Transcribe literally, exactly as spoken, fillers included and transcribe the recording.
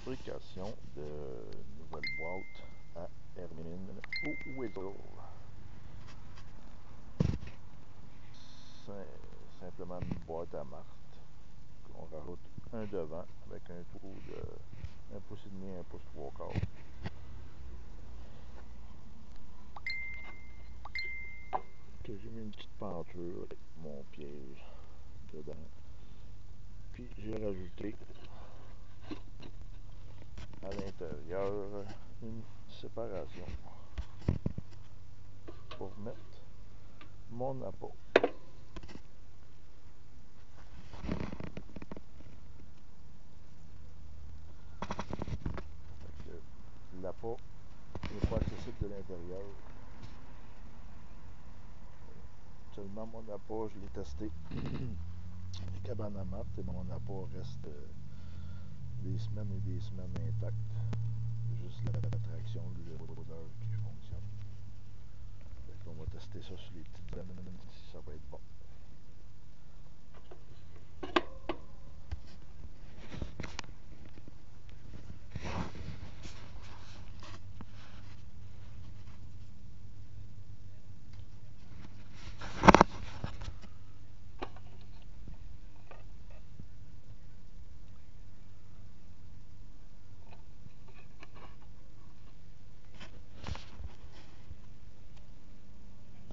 fabrication de nouvelles boîtes à Hermine ou Weasel. Simplement une boîte à marque. On rajoute un devant avec un trou de un pouce et demi, un pouce trois quarts. Que j'ai mis une petite penture avec mon piège dedans. Puis j'ai rajouté à l'intérieur une séparation pour mettre mon appât. L'appât n'est pas accessible de l'intérieur. Seulement mon appât, je l'ai testé. Les cabanes à mat et mon appât reste euh, des semaines et des semaines intact. Juste la, la traction, le l'odeur qui fonctionne. On va tester ça sur les petites années si ça va être bon.